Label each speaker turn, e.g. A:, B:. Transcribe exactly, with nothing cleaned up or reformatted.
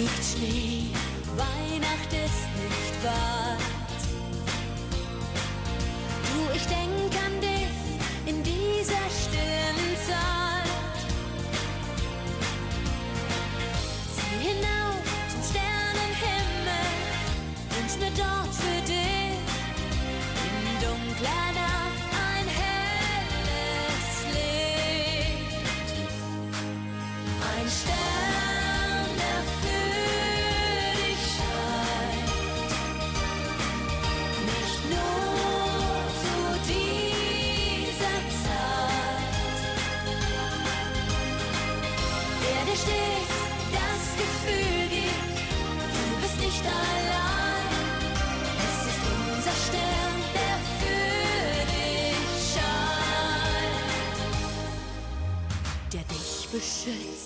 A: liegt Schnee, Weihnacht ist nicht weit. Du, ich denk an dich in dieser stillen Zeit. Zieh hinauf zum Sternenhimmel, wünsch mir dort für dich in dunkler Nacht ein helles Licht. Ein Stern, der für dich scheint, nicht nur zu dieser Zeit, der dir stets das Gefühl gibt, du bist nicht allein. Es ist unser Stern, der für dich scheint, der dich beschützt